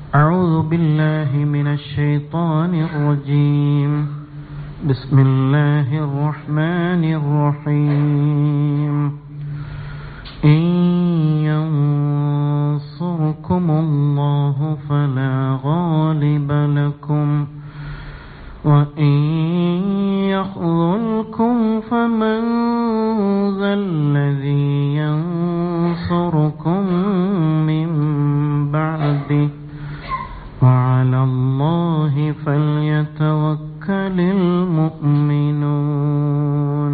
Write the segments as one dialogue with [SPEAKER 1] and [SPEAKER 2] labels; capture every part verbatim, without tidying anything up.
[SPEAKER 1] أعوذ بالله من الشيطان الرجيم. بسم الله الرحمن الرحيم. إن ينصركم الله فلا غالب لكم وإن يخذلكم فمن ذا الذي ينصركم من بعده وعلى الله فليتوكل المؤمنون.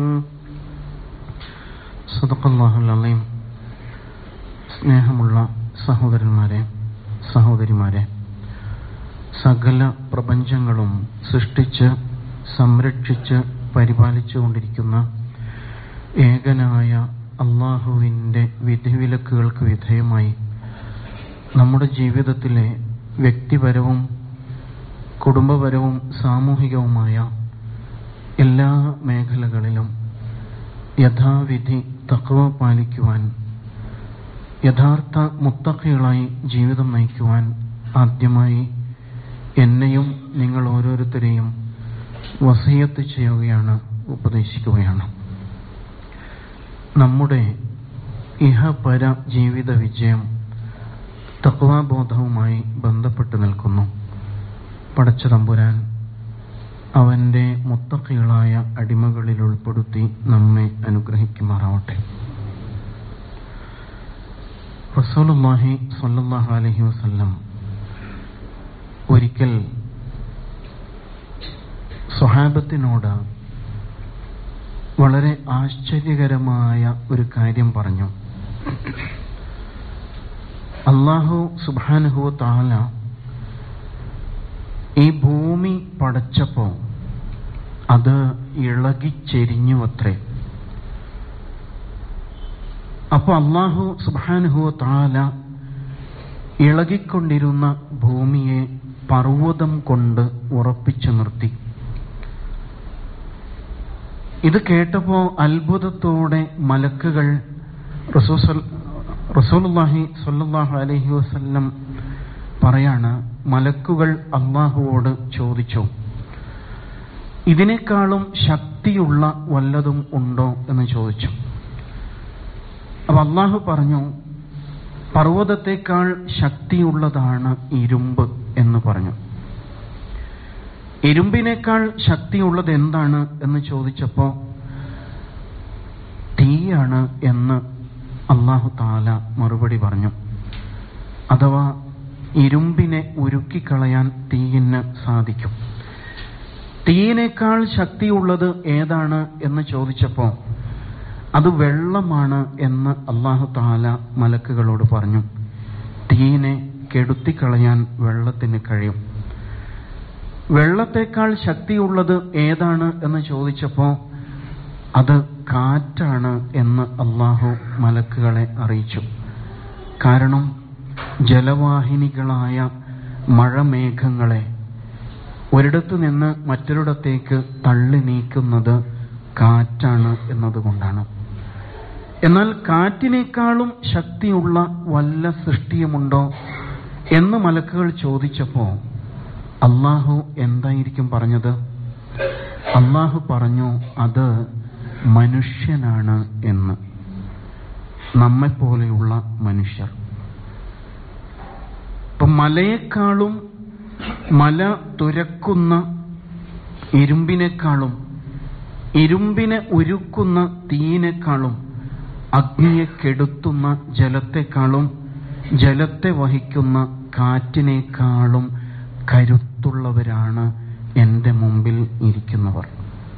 [SPEAKER 1] സദഖല്ലാഹുൽ അലീം. സ്നേഹമുള്ള സഹോദരന്മാരെ, സഹോദരിമാരെ, സകല പ്രപഞ്ചങ്ങളും സൃഷ്ടിച്ച് സംരക്ഷിച്ച് പരിപാലിച്ചുകൊണ്ടിരിക്കുന്ന ഏകനായ അള്ളാഹുവിൻ്റെ വിധിവിലക്കുകൾക്ക് വിധേയമായി നമ്മുടെ ജീവിതത്തിലെ വ്യക്തിപരവും കുടുംബപരവും സാമൂഹികവുമായ എല്ലാ മേഖലകളിലും യഥാവിധി തഖ്വ പാലിക്കുവാൻ, യഥാർത്ഥ മുത്തഖികളായി ജീവിതം നയിക്കുവാൻ ആദ്യമായി എന്നെയും നിങ്ങൾ ഓരോരുത്തരെയും വസിയത്ത് ചെയ്യുകയാണ്, ഉപദേശിക്കുകയാണ്. നമ്മുടെ ഇഹപര ജീവിത വിജയം തഖ്വാബോധവുമായി ബന്ധപ്പെട്ട് നിൽക്കുന്നു. പടച്ച തമ്പുരാൻ അവൻ്റെ മുത്തഖികളായ അടിമകളിൽ ഉൾപ്പെടുത്തി നമ്മെ അനുഗ്രഹിക്കുമാറാവട്ടെ. റസൂലുള്ളാഹി സ്വല്ലല്ലാഹു അലൈഹി വസല്ലം ഒരിക്കൽ സ്വഹാബത്തിനോട് വളരെ ആശ്ചര്യകരമായ ഒരു കാര്യം പറഞ്ഞു. അല്ലാഹു സുബ്ഹാനഹു വ തആല ഈ ഭൂമി പടച്ചപ്പോൾ അത് ഇളകിച്ചെരിഞ്ഞുവത്രേ. അപ്പോൾ അല്ലാഹു സുബ്ഹാനഹു വ തആല ഇളകിക്കൊണ്ടിരുന്ന ഭൂമിയെ പർവ്വതം കൊണ്ട് ഉറപ്പിച്ചു നിർത്തി. ഇത് കേട്ടപ്പോൾ അത്ഭുതത്തോടെ മലക്കുകൾ റസൂൽ റസൂലുള്ളാഹി സ്വല്ലല്ലാഹു അലൈഹി വസല്ലം പറയാണ്, മലക്കുകൾ അല്ലാഹുവോട് ചോദിച്ചു, ഇതിനേക്കാളും ശക്തിയുള്ള വല്ലതും ഉണ്ടോ എന്ന് ചോദിച്ചു. അപ്പോൾ അല്ലാഹു പറഞ്ഞു, പർവ്വതത്തേക്കാൾ ശക്തിയുള്ളതാണ് ഇരുമ്പ് എന്ന് പറഞ്ഞു. ഇരുമ്പിനേക്കാൾ ശക്തിയുള്ളത് എന്താണ് എന്ന് ചോദിച്ചപ്പോൾ തീയാണ് എന്ന് അല്ലാഹു തആല മറുപടി പറഞ്ഞു. അഥവാ ഇരുമ്പിനെ ഉരുക്കിക്കളയാൻ തീയിന് സാധിക്കും. തീയിനേക്കാൾ ശക്തിയുള്ളത് ഏതാണ് എന്ന് ചോദിച്ചപ്പോൾ അത് വെള്ളമാണ് എന്ന് അല്ലാഹു തആല മലക്കുകളോട് പറഞ്ഞു. തീയിനെ കെടുത്തിക്കളയാൻ വെള്ളത്തിന് കഴിയും. വെള്ളത്തേക്കാൾ ശക്തിയുള്ളത് ഏതാണ് എന്ന് ചോദിച്ചപ്പോൾ അത് കാറ്റാണ് എന്ന് അല്ലാഹു മലക്കുകളെ അറിയിച്ചു. കാരണം ജലവാഹിനികളായ മഴമേഘങ്ങളെ ഒരിടത്തു നിന്ന് മറ്റൊരിടത്തേക്ക് തള്ളി നീക്കുന്നത് കാറ്റാണ് എന്നതുകൊണ്ടാണ്. എന്നാൽ കാറ്റിനേക്കാളും ശക്തിയുള്ള വല്ല സൃഷ്ടിയുമുണ്ടോ എന്ന് മലക്കുകൾ ചോദിച്ചപ്പോൾ അല്ലാഹു എന്തായിരിക്കും പറഞ്ഞത്? അല്ലാഹു പറഞ്ഞു, അത് മനുഷ്യനാണ് എന്ന്. നമ്മെപ്പോലെയുള്ള മനുഷ്യർ. ഇപ്പം മലയെക്കാളും മല തുരക്കുന്ന ഇരുമ്പിനേക്കാളും ഇരുമ്പിനെ ഉരുക്കുന്ന തീയിനേക്കാളും അഗ്നിയെ കെടുത്തുന്ന ജലത്തെക്കാളും ജലത്തെ വഹിക്കുന്ന കാറ്റിനേക്കാളും കരുത്തുള്ളവരാണ് എൻ്റെ മുമ്പിൽ ഇരിക്കുന്നവർ.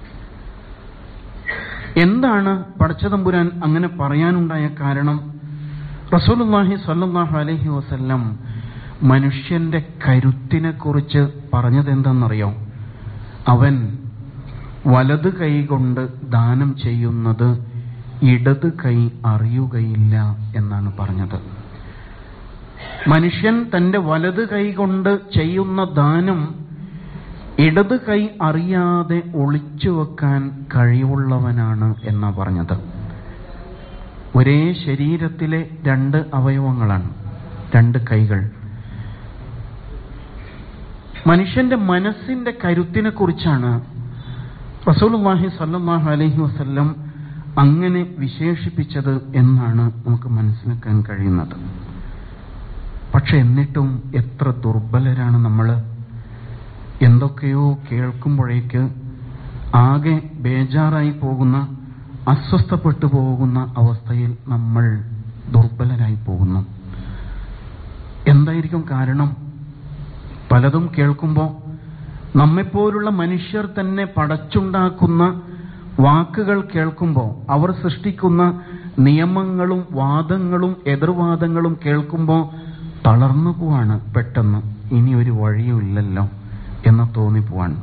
[SPEAKER 1] എന്താണ് പടച്ചതമ്പുരാൻ അങ്ങനെ പറയാനുണ്ടായ കാരണം? റസൂലുള്ളാഹി സ്വല്ലല്ലാഹു അലൈഹി വസല്ലം മനുഷ്യന്റെ കരുത്തിനെ കുറിച്ച് പറഞ്ഞത് എന്തെന്നറിയോ? അവൻ വലത് കൈ കൊണ്ട് ദാനം ചെയ്യുന്നത് ഇടത് കൈ അറിയുകയില്ല എന്നാണ് പറഞ്ഞത്. മനുഷ്യൻ തന്റെ വലത് കൈ കൊണ്ട് ചെയ്യുന്ന ദാനം ഇടത് കൈ അറിയാതെ ഒളിച്ചു വെക്കാൻ കഴിവുള്ളവനാണ് എന്നാ പറഞ്ഞത്. ഒരേ ശരീരത്തിലെ രണ്ട് അവയവങ്ങളാണ്, രണ്ട് കൈകൾ. മനുഷ്യന്റെ മനസ്സിന്റെ കരുത്തിനെ കുറിച്ചാണ് റസൂലുള്ളാഹി സ്വല്ലല്ലാഹു അലൈഹി വസല്ലം അങ്ങനെ വിശേഷിപ്പിച്ചത് എന്നാണ് നമുക്ക് മനസ്സിലാക്കാൻ കഴിയുന്നത്. പക്ഷെ എന്നിട്ടും എത്ര ദുർബലരാണ് നമ്മൾ. എന്തൊക്കെയോ കേൾക്കുമ്പോഴേക്ക് ആകെ ബേജാറായി പോകുന്ന, അസ്വസ്ഥപ്പെട്ടു പോകുന്ന അവസ്ഥയിൽ നമ്മൾ ദുർബലരായി പോകുന്നു. എന്തായിരിക്കും കാരണം? പലതും കേൾക്കുമ്പോൾ നമ്മെപ്പോലുള്ള മനുഷ്യർ തന്നെ പടച്ചുണ്ടാക്കുന്ന വാക്കുകൾ കേൾക്കുമ്പോൾ, അവർ സൃഷ്ടിക്കുന്ന നിയമങ്ങളും വാദങ്ങളും എതിർവാദങ്ങളും കേൾക്കുമ്പോൾ തളർന്നു പോവാണ്. പെട്ടെന്ന് ഇനി ഒരു വഴിയുമില്ലല്ലോ എന്ന് തോന്നിപ്പോവാണ്.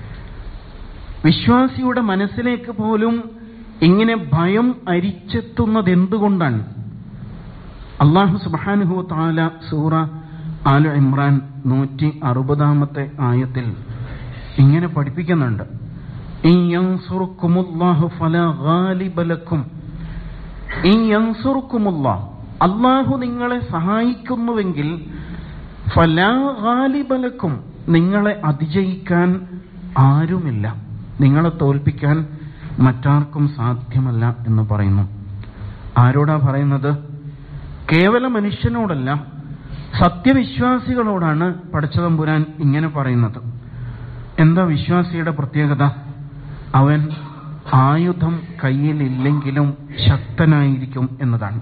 [SPEAKER 1] വിശ്വാസിയുടെ മനസ്സിലേക്ക് പോലും ഇങ്ങനെ ഭയം അരിച്ചെത്തുന്നത് എന്തുകൊണ്ടാണ്? അല്ലാഹു സുബ്ഹാനഹു വ തആല സൂറ ആല ഇമ്രാൻ നൂറ്റി അറുപതാമത്തെ ആയത്തിൽ ഇങ്ങനെ പഠിപ്പിക്കുന്നുണ്ട്. ഇൻ യൻസുറുക്കുമുല്ലാഹു ഫലാ ഗാലിബ ലക്കും. ഇൻ യൻസുറുക്കുമുല്ലാഹ്, അല്ലാഹു നിങ്ങളെ സഹായിക്കുന്നുവെങ്കിൽ ഫലാ ഗാലിബ ലക്കും, നിങ്ങളെ അതിജയിക്കാൻ ആരുമില്ല, നിങ്ങളെ തോൽപ്പിക്കാൻ മറ്റാർക്കും സാധ്യമല്ല എന്ന് പറയുന്നു. ആരോടാ പറയുന്നത്? കേവല മനുഷ്യനോടല്ല, സത്യവിശ്വാസികളോടാണ് പടച്ചതമ്പുരാൻ ഇങ്ങനെ പറയുന്നത്. എന്താ വിശ്വാസിയുടെ പ്രത്യേകത? അവൻ ആയുധം കയ്യിലില്ലെങ്കിലും ശക്തനായിരിക്കും എന്നതാണ്.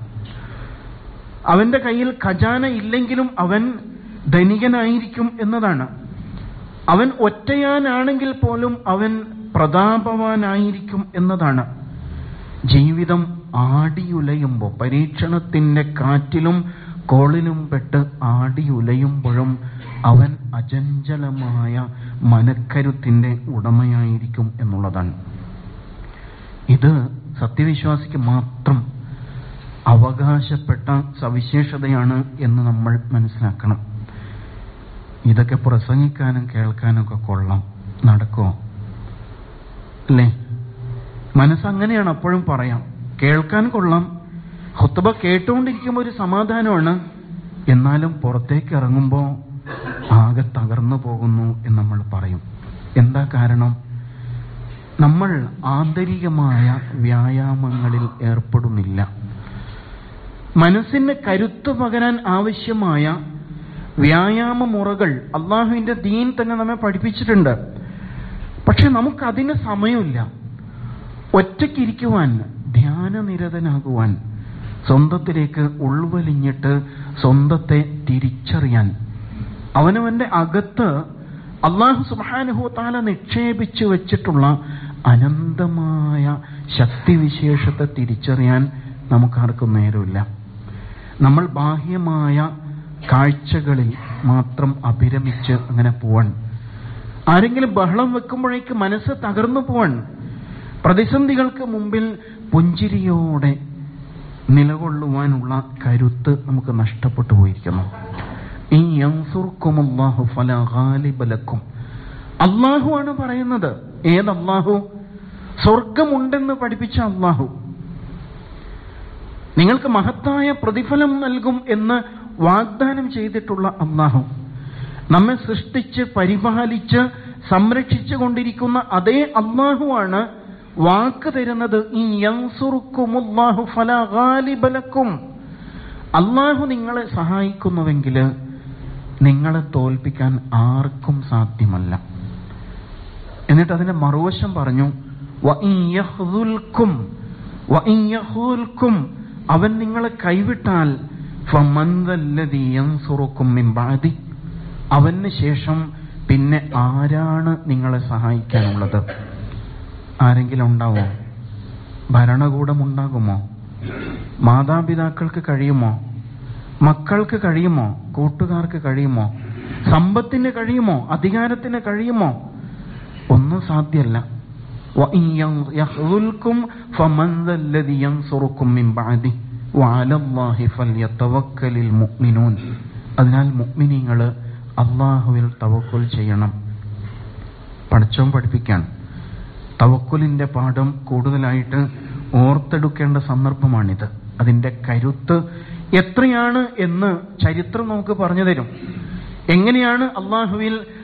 [SPEAKER 1] അവന്റെ കയ്യിൽ ഖജാന ഇല്ലെങ്കിലും അവൻ ധനികനായിരിക്കും എന്നതാണ്. അവൻ ഒറ്റയാനാണെങ്കിൽ പോലും അവൻ പ്രതാപവാനായിരിക്കും എന്നതാണ്. ജീവിതം ആടിയുലയുമ്പോൾ, പരീക്ഷണത്തിന്റെ കാറ്റിലും കോളിലും പെട്ട് ആടിയുലയുമ്പോഴും അവൻ അചഞ്ചലമായ മനക്കരുത്തിന്റെ ഉടമയായിരിക്കും എന്നുള്ളതാണ്. ഇത് സത്യവിശ്വാസിക്ക് മാത്രം അവകാശപ്പെട്ട സവിശേഷതയാണ് എന്ന് നമ്മൾ മനസ്സിലാക്കണം. ഇതൊക്കെ പ്രസംഗിക്കാനും കേൾക്കാനും ഒക്കെ കൊള്ളാം, നടക്കുമോ? അല്ലേ? മനസ്സങ്ങനെയാണ്, അപ്പോഴും പറയാം, കേൾക്കാൻ കൊള്ളാം, ഖുത്ബ കേട്ടുകൊണ്ടിരിക്കുമ്പോൾ ഒരു സമാധാനമാണ്, എന്നാലും പുറത്തേക്ക് ഇറങ്ങുമ്പോൾ ആകെ തകർന്നു പോകുന്നു എന്ന് നമ്മൾ പറയും. എന്താ കാരണം? നമ്മൾ ആന്തരികമായ വ്യായാമങ്ങളിൽ ഏർപ്പെടുന്നില്ല. മനസ്സിന് കരുത്ത് പകരാൻ ആവശ്യമായ വ്യായാമ മുറകൾ അള്ളാഹുവിന്റെ ദീൻ തന്നെ നമ്മെ പഠിപ്പിച്ചിട്ടുണ്ട്. പക്ഷെ നമുക്കതിന് സമയമില്ല. ഒറ്റയ്ക്കിരിക്കുവാൻ, ധ്യാനനിരതനാകുവാൻ, സ്വന്തത്തിലേക്ക് ഉൾവലിഞ്ഞിട്ട് സ്വന്തത്തെ തിരിച്ചറിയാൻ, അവനവന്റെ അകത്ത് അല്ലാഹു സുബ്ഹാനഹു വ തആല നിക്ഷേപിച്ചു വെച്ചിട്ടുള്ള അനന്തമായ ശക്തിവിശേഷത്തെ തിരിച്ചറിയാൻ നമുക്കാർക്കും നേരമില്ല. നമ്മൾ ബാഹ്യമായ കാഴ്ചകളിൽ മാത്രം അഭിരമിച്ച് അങ്ങനെ പോവാൻ, ആരെങ്കിലും ബഹളം വെക്കുമ്പോഴേക്ക് മനസ്സ് തകർന്നു പോവാൻ, പ്രതിസന്ധികൾക്ക് മുമ്പിൽ പുഞ്ചിരിയോടെ നിലകൊള്ളുവാനുള്ള കരുത്ത് നമുക്ക് നഷ്ടപ്പെട്ടു പോയിരിക്കുന്നു. ഇൻ യൻസുർക്കുമുല്ലാഹു ഫലാ ഗാലിബ ലക്കും. അല്ലാഹു ആണ് പറയുന്നത്. ഏത് അല്ലാഹു? സ്വർഗമുണ്ടെന്ന് പഠിപ്പിച്ച അല്ലാഹു, നിങ്ങൾക്ക് മഹത്തായ പ്രതിഫലം നൽകും എന്ന് വാഗ്ദാനം ചെയ്തിട്ടുള്ള അല്ലാഹു, നമ്മെ സൃഷ്ടിച്ച് പരിപാലിച്ച് സംരക്ഷിച്ചു കൊണ്ടിരിക്കുന്ന അതേ അല്ലാഹുവാണ് വാക്ക് തരുന്നത്. ഇൻ യൻസുറുക്കുമുല്ലാഹു ഫലാ ഗാലിബ ലക്കും. അല്ലാഹു നിങ്ങളെ സഹായിക്കുന്നുവെങ്കിൽ നിങ്ങളെ തോൽപ്പിക്കാൻ ആർക്കും സാധ്യമല്ല. എന്നിട്ട് അതിന്റെ മറുവശം പറഞ്ഞു, വഇൻ യഖ്ദുൽകും വഇൻ യഖൂൽകും, അവൻ നിങ്ങളെ കൈവിട്ടാൽ ഫമൻ ദല്ലദീ യൻസുറുകും മിൻ ബഅദി, അവന് ശേഷം പിന്നെ ആരാണ് നിങ്ങളെ സഹായിക്കാനുള്ളത്? ആരെങ്കിലും ഉണ്ടാവോ? ഭരണകൂടം ഉണ്ടാകുമോ? മാതാപിതാക്കൾക്ക് കഴിയുമോ? മക്കൾക്ക് കഴിയുമോ? കൂട്ടുകാർക്ക് കഴിയുമോ? സമ്പത്തിന് കഴിയുമോ? അധികാരത്തിന് കഴിയുമോ? ഒന്നും സാധ്യമല്ല. വഇൻ യഖ്ദുൽകും ഫമൻ ദല്ലദീ യൻസുറുകും മിൻ ബഅദി വഅലല്ലാഹി ഫൽയതവക്കലിൽ മുഅ്മിനൂൻ. അതിനാൽ മുഅ്മിനീങ്ങൾ അല്ലാഹുവിൽ തവക്കുൽ ചെയ്യണം. പഠിച്ചോൻ പഠിപ്പിക്കാൻ തവക്കുലിന്റെ പാഠം കൂടുതലായിട്ട് ഓർത്തെടുക്കേണ്ട സന്ദർഭമാണിത്. അതിന്റെ കരുത്ത് എത്രയാണ് എന്ന് ചരിത്രം നമുക്ക് പറഞ്ഞു തരും. എങ്ങനെയാണ് അള്ളാഹുവിൽ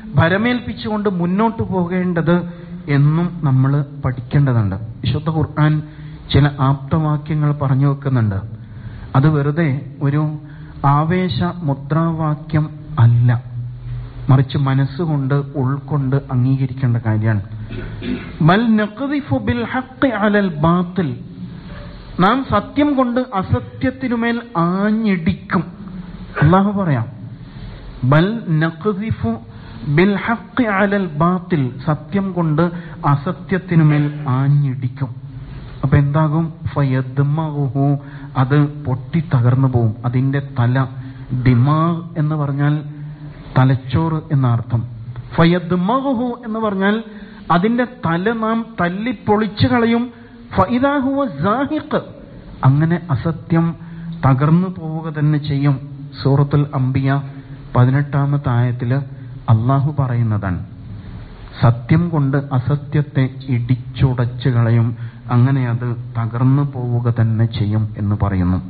[SPEAKER 1] ഭരമേൽപ്പിച്ചുകൊണ്ട് മുന്നോട്ട് പോകേണ്ടത് എന്നും നമ്മൾ പഠിക്കേണ്ടതുണ്ട്. വിശുദ്ധ ഖുർആൻ ചില ആപ്തവാക്യങ്ങൾ പറഞ്ഞു വെക്കുന്നുണ്ട്. അത് വെറുതെ ഒരു ആവേശ മുദ്രാവാക്യം അല്ല, മറിച്ച് മനസ്സുകൊണ്ട് ഉൾക്കൊണ്ട് അംഗീകരിക്കേണ്ട കാര്യമാണ്. ബൽ നഖ്ദിഫു ബിൽ ഹഖ് അലൽ ബാത്തിൽ, നാം സത്യം കൊണ്ട് അസത്യത്തിനുമേൽ ആഞ്ഞിടിക്കും. അല്ലാഹു പറയാം, ബൽ നഖ്ദിഫു ബിൽ ഹഖ് അലൽ ബാത്തിൽ, സത്യം കൊണ്ട് അസത്യത്തിനുമേൽ ആഞ്ഞിടിക്കും. അപ്പൊ എന്താകും? ഫയദ്മഉഹു, അത് പൊട്ടി തകർന്നു പോവും. അതിന്റെ തല, ദിമാഗ് എന്ന് പറഞ്ഞാൽ തലച്ചോറ് എന്നർത്ഥം. ഫയദ്മഉഹു എന്ന് പറഞ്ഞാൽ അതിന്റെ തല നാം തല്ലിപ്പൊളിച്ചു കളയും. ഫഇദാ ഹുവ സാഹിഖ്, അങ്ങനെ അസത്യം തകർന്നു പോവുക തന്നെ ചെയ്യും. സൂറത്തുൽ അംബിയ പതിനെട്ടാമത്തെ ആയത്തില് അള്ളാഹു പറയുന്നതാണ്, സത്യം കൊണ്ട് അസത്യത്തെ ഇടിച്ചുടച്ചു കളയും, അങ്ങനെ അത് തകർന്നു പോവുക തന്നെ ചെയ്യും എന്ന് പറയുന്നു.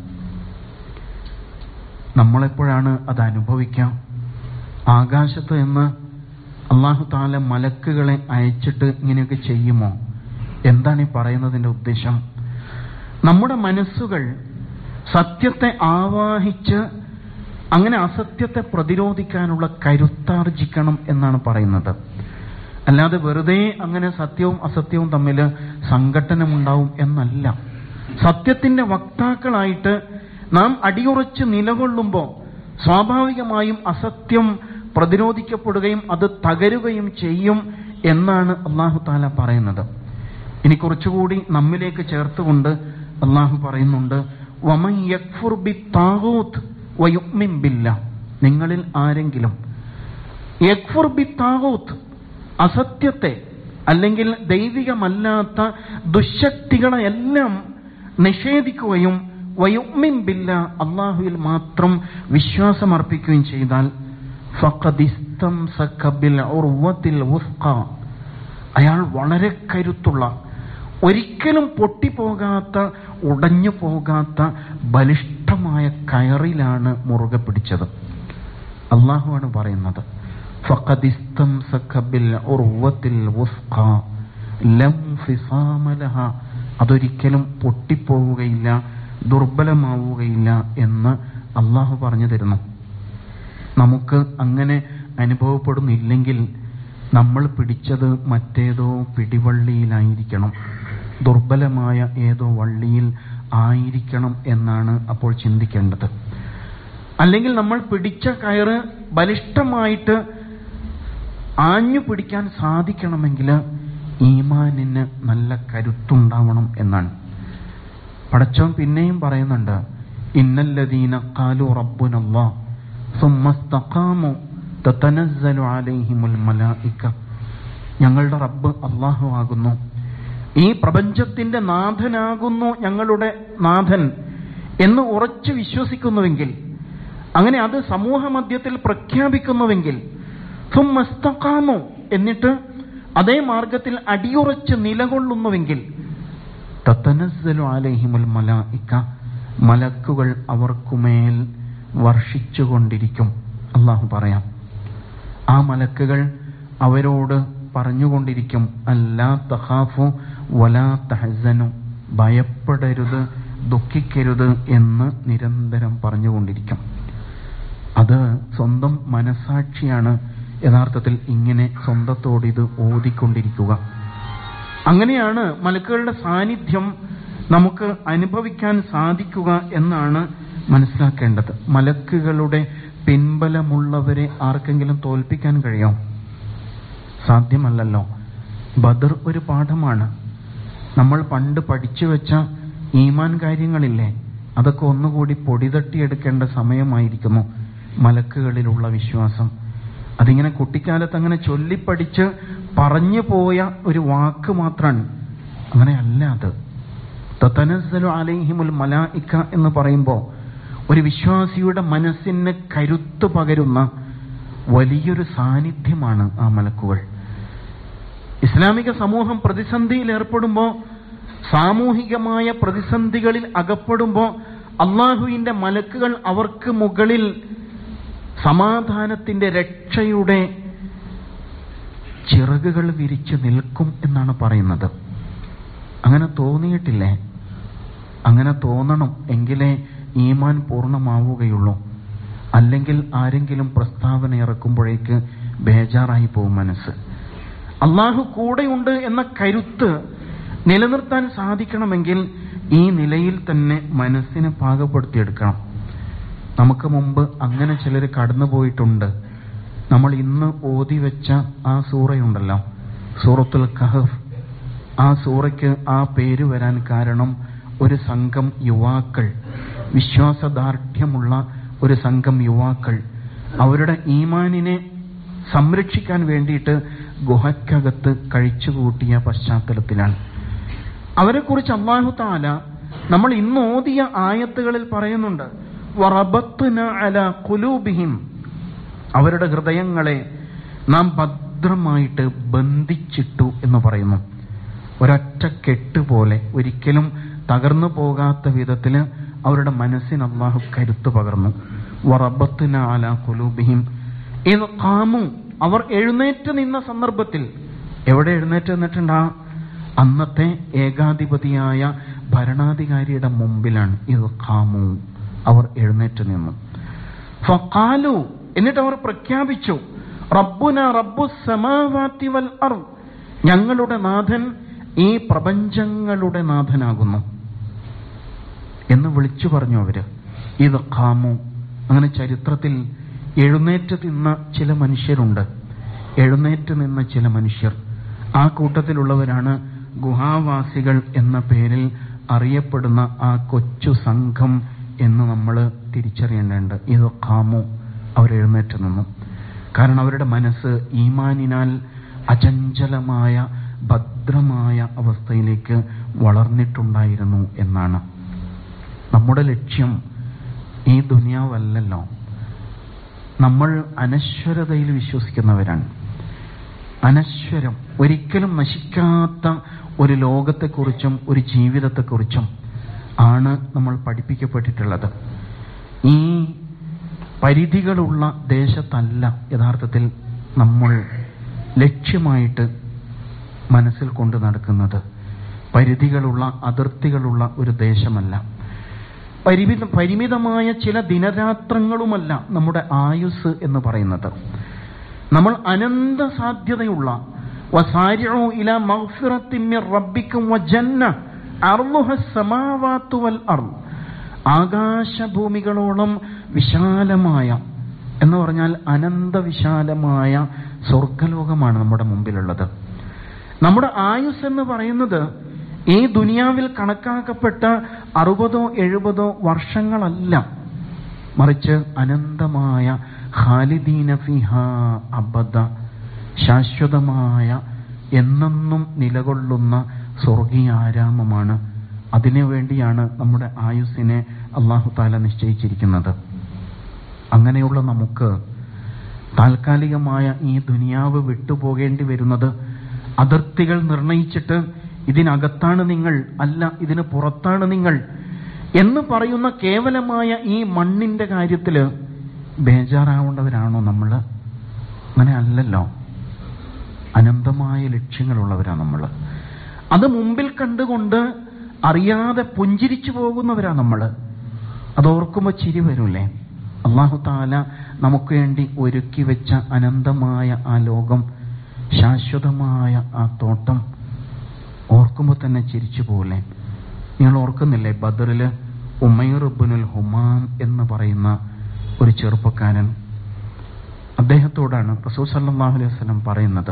[SPEAKER 1] നമ്മളെപ്പോഴാണ് അത് അനുഭവിക്കാം? ആകാശത്ത് നിന്ന് അള്ളാഹു താല മലക്കുകളെ അയച്ചിട്ട് ഇങ്ങനെയൊക്കെ ചെയ്യുമോ? എന്താണ് ഈ പറയുന്നതിന്റെ ഉദ്ദേശം? നമ്മുടെ മനസ്സുകൾ സത്യത്തെ ആവാഹിച്ച് അങ്ങനെ അസത്യത്തെ പ്രതിരോധിക്കാനുള്ള കരുത്താർജിക്കണം എന്നാണ് പറയുന്നത്. അല്ലാതെ വെറുതെ അങ്ങനെ സത്യവും അസത്യവും തമ്മിൽ സംഘട്ടനമുണ്ടാവും എന്നല്ല. സത്യത്തിന്റെ വക്താക്കളായിട്ട് നാം അടിയുറച്ച് നിലകൊള്ളുമ്പോൾ സ്വാഭാവികമായും അസത്യം പ്രതിരോധിക്കപ്പെടുകയും അത് തകരുകയും ചെയ്യും എന്നാണ് അല്ലാഹു തആല പറയുന്നത്. ഇനി കുറച്ചുകൂടി നമ്മിലേക്ക് ചേർത്തുകൊണ്ട് അല്ലാഹു പറയുന്നുണ്ട്, വമൻ യക്ഫുർ ബിത്താഗൂത്ത് വയുമിൻ ബില്ലാഹ്, നിങ്ങളിൽ ആരെങ്കിലും യക്ഫുർ ബിത്താഗൂത്ത്, അസത്യത്തെ അല്ലെങ്കിൽ ദൈവികമല്ലാത്ത ദുശക്തികളെല്ലാം നിഷേധിക്കുകയും വയുമിൻ ബില്ലാഹ്, അല്ലാഹുവിൽ മാത്രം വിശ്വാസമർപ്പിക്കുകയും ചെയ്താൽ ഫഖദ് ഇസ്തംസക ബിൽ ഉർവത്തിൽ വുസ്ഖ, അയാൾ വളരെ കരുത്തുള്ള, ഒരിക്കലും പൊട്ടിപ്പോകാത്ത, ഉടഞ്ഞു പോകാത്ത ബലിഷ്ഠമായ കയറിലാണ് മുറുകെ പിടിച്ചത്. അള്ളാഹുവാണ് പറയുന്നത്, ഫഖദ് ഇസ്തംസക ബിൽ ഉർവത്തിൽ വുസ്ഖ ലം ഫിസാമ ലഹ, അതൊരിക്കലും പൊട്ടിപ്പോവുകയില്ല, ദുർബലമാവുകയില്ല എന്ന് അള്ളാഹു പറഞ്ഞു തരുന്നു. നമുക്ക് അങ്ങനെ അനുഭവപ്പെടുന്നില്ലെങ്കിൽ നമ്മൾ പിടിച്ചത് മറ്റേതോ പിടിവള്ളിയിലായിരിക്കണം, ദുർബലമായ ഏതോ വള്ളിയിൽ ആയിരിക്കണം എന്നാണ് അപ്പോൾ ചിന്തിക്കേണ്ടത്. അല്ലെങ്കിൽ നമ്മൾ പിടിച്ച കയറ് ബലിഷ്ഠമായിട്ട് ആഞ്ഞു പിടിക്കാൻ സാധിക്കണമെങ്കിൽ ഈമാനിന് നല്ല കരുത്തുണ്ടാവണം എന്നാണ്. പടച്ചോൻ പിന്നെയും പറയുന്നുണ്ട്, ഇന്നല്ലദീന ഖാലു റബ്ബുനല്ലാഹ് സുമ്മ ഇസ്തഖാമു തതനസ്സലു അലൈഹിമുൽ മലായിക, ഞങ്ങളുടെ റബ്ബ് അല്ലാഹു ആകുന്നു, ഈ പ്രപഞ്ചത്തിന്റെ നാഥനാകുന്നു ഞങ്ങളുടെ നാഥൻ എന്ന് ഉറച്ചു വിശ്വസിക്കുന്നുവെങ്കിൽ, അങ്ങനെ അത് സമൂഹ മധ്യത്തിൽ പ്രഖ്യാപിക്കുന്നുവെങ്കിൽ, സുമ്മ ഇസ്തഖാമു, എന്നിട്ട് അതേ മാർഗത്തിൽ അടിയുറച്ച് നിലകൊള്ളുന്നുവെങ്കിൽ, തതനസ്സലു അലൈഹിമുൽ മലായിക, മലക്കുകൾ അവർക്കുമേൽ വർഷിച്ചുകൊണ്ടിരിക്കും. അല്ലാഹു പറയാം, ആ മലക്കുകൾ അവരോട് പറഞ്ഞുകൊണ്ടിരിക്കും, അല്ലാ തഖാഫു വലാ തഹ്സനു, ഭയപ്പെടരുത്, ദുഃഖിക്കരുത് എന്ന് നിരന്തരം പറഞ്ഞുകൊണ്ടിരിക്കും. അത് സ്വന്തം മനസാക്ഷിയാണ് യഥാർത്ഥത്തിൽ ഇങ്ങനെ സ്വന്തത്തോട് ഇത് ഓതിക്കൊണ്ടിരിക്കുക. അങ്ങനെയാണ് മലക്കുകളുടെ സാന്നിധ്യം നമുക്ക് അനുഭവിക്കാൻ സാധിക്കുക എന്നാണ് മനസ്സിലാക്കേണ്ടത്. മലക്കുകളുടെ പിൻബലമുള്ളവരെ ആർക്കെങ്കിലും തോൽപ്പിക്കാൻ കഴിയും? സാധ്യമല്ലല്ലോ. ബദർ ഒരു പാഠമാണ്. നമ്മൾ പണ്ട് പഠിച്ചു വെച്ച ഈമാൻ കാര്യങ്ങളില്ലേ, അതൊക്കെ ഒന്നുകൂടി പൊടിതട്ടിയെടുക്കേണ്ട സമയമായിരിക്കുന്നു. മലക്കുകളിലുള്ള വിശ്വാസം അതിങ്ങനെ കുട്ടിക്കാലത്ത് അങ്ങനെ ചൊല്ലിപ്പടിച്ച് പറഞ്ഞു പോയ ഒരു വാക്ക് മാത്രമാണ്. അങ്ങനെയല്ല അത്. തതനസ്സലു അലൈഹിമുൽ മലായിക എന്ന് പറയുമ്പോൾ ഒരു വിശ്വാസിയുടെ മനസ്സിന് കരുത്ത് പകരുന്ന വലിയൊരു സാന്നിധ്യമാണ് ആ മലക്കുകൾ. ഇസ്ലാമിക സമൂഹം പ്രതിസന്ധിയിൽ ഏർപ്പെടുമ്പോൾ, സാമൂഹികമായ പ്രതിസന്ധികളിൽ അകപ്പെടുമ്പോൾ അള്ളാഹുവിന്റെ മലക്കുകൾ അവർക്ക് മുകളിൽ സമാധാനത്തിന്റെ, രക്ഷയുടെ ചിറകുകൾ വിരിച്ച് നിൽക്കും എന്നാണ് പറയുന്നത്. അങ്ങനെ തോന്നിയിട്ടില്ലേ? അങ്ങനെ തോന്നണം, എങ്കിലേ ഈമാൻ പൂർണ്ണമാവുകയുള്ളൂ. അല്ലെങ്കിൽ ആരെങ്കിലും പ്രസ്താവന ഇറക്കുമ്പോഴേക്ക് ബേജാറായി പോകും മനസ്സ്. അള്ളാഹു കൂടെയുണ്ട് എന്ന കരുത്ത് നിലനിർത്താൻ സാധിക്കണമെങ്കിൽ ഈ നിലയിൽ തന്നെ മനസ്സിനെ പാകപ്പെടുത്തിയെടുക്കണം. നമുക്ക് മുമ്പ് അങ്ങനെ ചിലർ കടന്നു പോയിട്ടുണ്ട്. നമ്മൾ ഇന്ന് ഓതി വെച്ച ആ സൂറയുണ്ടല്ലോ, സൂറത്തുൽ കഹഫ്, ആ സൂറയ്ക്ക് ആ പേര് വരാൻ കാരണം ഒരു സംഘം യുവാക്കൾ, വിശ്വാസദാർഢ്യമുള്ള ഒരു സംഘം യുവാക്കൾ അവരുടെ ഈമാനിനെ സംരക്ഷിക്കാൻ വേണ്ടിയിട്ട് ഗുഹയ്ക്കകത്ത് കഴിച്ചുകൂട്ടിയ പശ്ചാത്തലത്തിലാണ്. അവരെക്കുറിച്ച് അല്ലാഹു തആല നമ്മൾ ഇന്ന് ഓതിയ ആയത്തുകളിൽ പറയുന്നുണ്ട്, വറബത്ന അലാ ഖുലൂബിഹിം, അവരുടെ ഹൃദയങ്ങളെ നാം ഭദ്രമായിട്ട് ബന്ധിച്ചിട്ടു എന്ന് പറയുന്നു. ഒരൊറ്റ കെട്ട് പോലെ ഒരിക്കലും തകർന്നു പോകാത്ത വിധത്തിൽ അവരുടെ മനസ്സിന് അല്ലാഹു കരുത്ത് പകർന്നു. വറബത്ന അലാ ഖുലൂബിഹിം ഇദ് ഖാമു, അവർ എഴുന്നേറ്റ് നിന്ന സന്ദർഭത്തിൽ. എവിടെ എഴുന്നേറ്റ് നിന്നിട്ടുണ്ടാ? അന്നത്തെ ഏകാധിപതിയായ ഭരണാധികാരിയുടെ മുമ്പിലാണ്. ഇദ് ഖാമു, അവർ എഴുന്നേറ്റ് നിന്നു. ഫഖാലു, എന്നിട്ട് അവർ പ്രഖ്യാപിച്ചു, റബ്ബുന റബ്ബുസ് സമാവാതി വൽ അർദ്, ഞങ്ങളുടെ നാഥൻ ഈ പ്രപഞ്ചങ്ങളുടെ നാഥനാകുന്നു എന്ന് വിളിച്ചു പറഞ്ഞു അവര്. ഇദ് ഖാമു. അങ്ങനെ ചരിത്രത്തിൽ എഴുന്നേറ്റ് നിന്ന ചില മനുഷ്യരുണ്ട്, എഴുന്നേറ്റ് നിന്ന ചില മനുഷ്യർ. ആ കൂട്ടത്തിലുള്ളവരാണ് ഗുഹാവാസികൾ എന്ന പേരിൽ അറിയപ്പെടുന്ന ആ കൊച്ചു സംഘം എന്ന് നമ്മൾ തിരിച്ചറിയേണ്ടതുണ്ട്. ഇത് ഖാമു, അവർ എഴുന്നേറ്റ് നിന്നു. കാരണം അവരുടെ മനസ്സ് ഈമാനിനാൽ അചഞ്ചലമായ ഭദ്രമായ അവസ്ഥയിലേക്ക് വളർന്നിട്ടുണ്ടായിരുന്നു എന്നാണ്. നമ്മുടെ ലക്ഷ്യം ഈ ദുനിയാവല്ലല്ലോ. നമ്മൾ അനശ്വരതയിൽ വിശ്വസിക്കുന്നവരാണ്. അനശ്വരം, ഒരിക്കലും നശിക്കാത്ത ഒരു ലോകത്തെക്കുറിച്ചും ഒരു ജീവിതത്തെക്കുറിച്ചും ആണ് നമ്മൾ പഠിപ്പിക്കപ്പെട്ടിട്ടുള്ളത്. ഈ പരിധികളുള്ള ദേശത്തല്ല യഥാർത്ഥത്തിൽ നമ്മൾ ലക്ഷ്യമായിട്ട് മനസ്സിൽ കൊണ്ട് നടക്കുന്നത്. പരിധികളുള്ള അതിർത്തികളുള്ള ഒരു ദേശമല്ല, പരിമിത പരിമിതമായ ചില ദിനരാത്രങ്ങളുമല്ല നമ്മുടെ ആയുസ് എന്ന് പറയുന്നത്. നമ്മൾ അനന്ത സാധ്യതയുള്ള വസാരിഉ ഇലാ മഗ്ഫിറത്തിൻ മിർ റബ്ബിക്കും വജന്ന അർളുഹസ് സമാവാതു വൽ അർള്, ആകാശഭൂമികളോളം വിശാലമായ എന്ന് പറഞ്ഞാൽ അനന്ത വിശാലമായ സ്വർഗലോകമാണ് നമ്മുടെ മുമ്പിലുള്ളത്. നമ്മുടെ ആയുസ് എന്ന് പറയുന്നത് ഈ ദുനിയാവിൽ കണക്കാക്കപ്പെട്ട അറുപതോ എഴുപതോ വർഷങ്ങളല്ല, മറിച്ച് അനന്തമായ ഖാലിദീന ഫിഹാ അബദ, ശാശ്വതമായ എന്നെന്നും നിലകൊള്ളുന്ന സ്വർഗീയ ആരാമമാണ്. അതിനു വേണ്ടിയാണ് നമ്മുടെ ആയുസ്സിനെ അല്ലാഹു തആല നിശ്ചയിച്ചിരിക്കുന്നത്. അങ്ങനെയുള്ള നമുക്ക് താൽക്കാലികമായ ഈ ദുനിയാവ് വിട്ടുപോകേണ്ടി വരുന്നത് അതിർത്തികൾ നിർണയിച്ചിട്ട് ഇതിനകത്താണ് നിങ്ങൾ, അല്ല ഇതിന് പുറത്താണ് നിങ്ങൾ എന്ന് പറയുന്ന കേവലമായ ഈ മണ്ണിന്റെ കാര്യത്തിൽ ബേജാറാവേണ്ടവരാണോ നമ്മൾ? അങ്ങനെ അല്ലല്ലോ. അനന്തമായ ലക്ഷ്യങ്ങളുള്ളവരാണ് നമ്മൾ. അത് മുമ്പിൽ കണ്ടുകൊണ്ട് അറിയാതെ പുഞ്ചിരിച്ചു പോകുന്നവരാ നമ്മൾ. അതോർക്കുമ്പോൾ ചിരി വരൂലേ? അല്ലാഹു തആല നമുക്ക് വേണ്ടി ഒരുക്കി വെച്ച അനന്തമായ ആ ലോകം, ശാശ്വതമായ ആ തോട്ടം ഓർക്കുമ്പോൾ തന്നെ ചിരിച്ചു പോലെ. നിങ്ങൾ ഓർക്കുന്നില്ലേ, ബദറിൽ ഉമൈർ ഇബ്നുൽ ഹുമാം എന്ന് പറയുന്ന ഒരു ചെറുപ്പക്കാരൻ, അദ്ദേഹത്തോടാണ് റസൂൽ സല്ലല്ലാഹു അലൈഹി വസല്ലം പറയുന്നത്,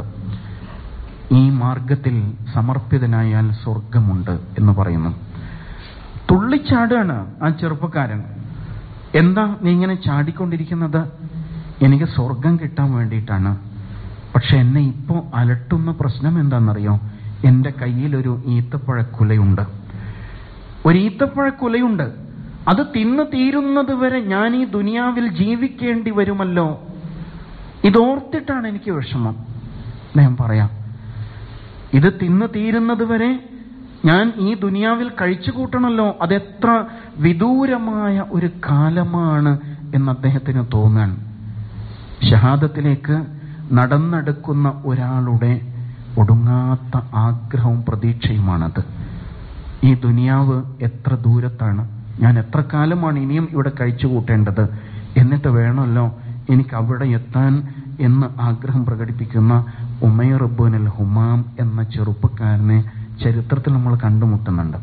[SPEAKER 1] ഈ മാർഗത്തിൽ സമർപ്പിതനായാൽ സ്വർഗമുണ്ട് എന്ന് പറയുന്നു. തുള്ളിച്ചാടുകയാണ് ആ ചെറുപ്പക്കാരൻ. എന്താ നീ ഇങ്ങനെ ചാടിക്കൊണ്ടിരിക്കുന്നത്? എനിക്ക് സ്വർഗം കിട്ടാൻ വേണ്ടിയിട്ടാണ്. പക്ഷെ എന്നെ ഇപ്പോൾ അലട്ടുന്ന പ്രശ്നം എന്താണെന്നറിയോ? എൻ്റെ കയ്യിലൊരു ഈത്തപ്പഴക്കുലയുണ്ട്. ഒരു ഈത്തപ്പഴക്കുലയുണ്ട്. അത് തിന്നു തീരുന്നത് വരെ ഞാൻ ഈ ദുനിയാവിൽ ജീവിക്കേണ്ടി വരുമല്ലോ. ഇതോർത്തിട്ടാണ് എനിക്ക് വിഷമം. ഞാൻ പറയാം, ഇത് തിന്നു തീരുന്നത് വരെ ഞാൻ ഈ ദുനിയാവിൽ കഴിച്ചു കൂട്ടണമല്ലോ. അതെത്ര വിദൂരമായ ഒരു കാലമാണ് എന്ന് അദ്ദേഹത്തിന് തോന്നാൻ. ഷഹാദത്തിലേക്ക് നടന്നെടുക്കുന്ന ഒരാളുടെ ഒടുങ്ങാത്ത ആഗ്രഹവും പ്രതീക്ഷയുമാണത്. ഈ ദുനിയാവ് എത്ര ദൂരത്താണ്, ഞാൻ എത്ര കാലമാണ് ഇനിയും ഇവിടെ കഴിച്ചു കൂട്ടേണ്ടത്, എന്നിട്ട് വേണമല്ലോ എനിക്ക് അവിടെ എത്താൻ എന്ന് ആഗ്രഹം പ്രകടിപ്പിക്കുന്ന ഉമൈർ ഇബ്നുൽ ഹുമാം എന്ന ചെറുപ്പക്കാരനെ ചരിത്രത്തിൽ നമ്മൾ കണ്ടുമുട്ടുന്നുണ്ട്.